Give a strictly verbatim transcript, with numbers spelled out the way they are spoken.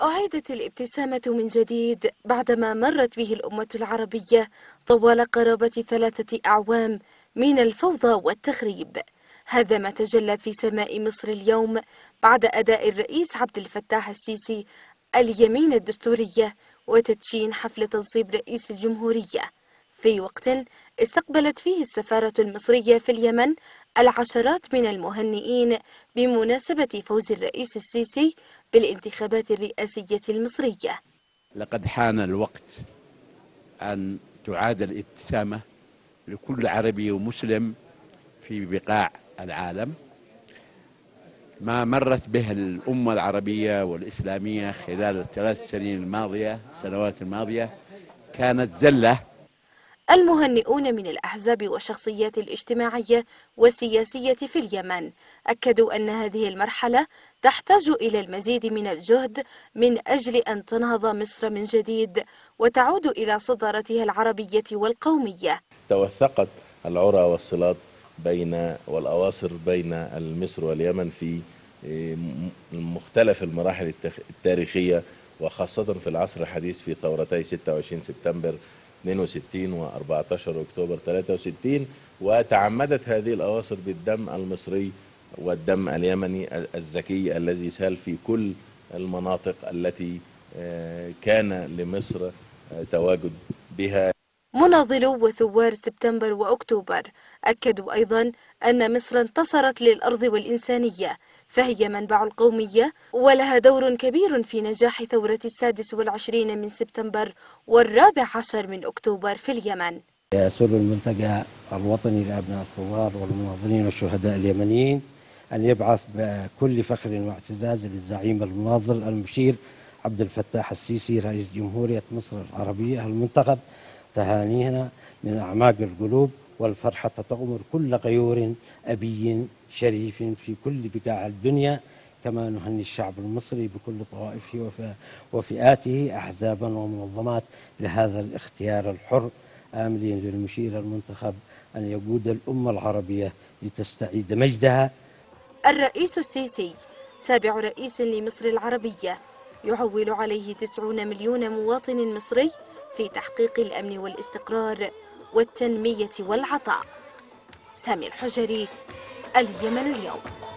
أعيدت الابتسامة من جديد بعدما مرت به الأمة العربية طوال قرابة ثلاثة أعوام من الفوضى والتخريب. هذا ما تجلى في سماء مصر اليوم بعد أداء الرئيس عبد الفتاح السيسي اليمين الدستورية وتدشين حفل تنصيب رئيس الجمهورية، في وقت استقبلت فيه السفارة المصرية في اليمن العشرات من المهنئين بمناسبة فوز الرئيس السيسي بالانتخابات الرئاسية المصرية. لقد حان الوقت أن تعاد الابتسامة لكل عربي ومسلم في بقاع العالم. ما مرت به الأمة العربية والإسلامية خلال الثلاث سنين الماضية السنوات الماضية كانت زلة. المهنئون من الأحزاب والشخصيات الاجتماعية والسياسية في اليمن أكدوا أن هذه المرحلة تحتاج إلى المزيد من الجهد من أجل أن تنهض مصر من جديد وتعود إلى صدارتها العربية والقومية. توثقت العرى والصلات بين والأواصر بين مصر واليمن في مختلف المراحل التاريخية، وخاصة في العصر الحديث في ثورتي ستة وعشرين سبتمبر اثنين وستين و أربعة عشر أكتوبر ثلاثة وستين، وتعمدت هذه الأواصر بالدم المصري والدم اليمني الزكي الذي سال في كل المناطق التي كان لمصر تواجد بها. مناضلو وثوار سبتمبر وأكتوبر أكدوا أيضا أن مصر انتصرت للأرض والإنسانية، فهي منبع القومية ولها دور كبير في نجاح ثورة السادس والعشرين من سبتمبر والرابع عشر من أكتوبر في اليمن. يسر الملتقى الوطني لأبناء الثوار والمناضلين والشهداء اليمنيين أن يبعث بكل فخر واعتزاز للزعيم المناضل المشير عبد الفتاح السيسي رئيس جمهورية مصر العربية المنتخب تهانينا من أعماق القلوب، والفرحة تغمر كل غيور أبي شريف في كل بقاع الدنيا. كما نهني الشعب المصري بكل طوائفه وفئاته أحزابا ومنظمات لهذا الاختيار الحر، آملين للمشير المنتخب أن يقود الأمة العربية لتستعيد مجدها. الرئيس السيسي سابع رئيس لمصر العربية، يعول عليه تسعون مليون مواطن مصري في تحقيق الأمن والاستقرار والتنمية والعطاء. سامي الحجري، اليمن اليوم.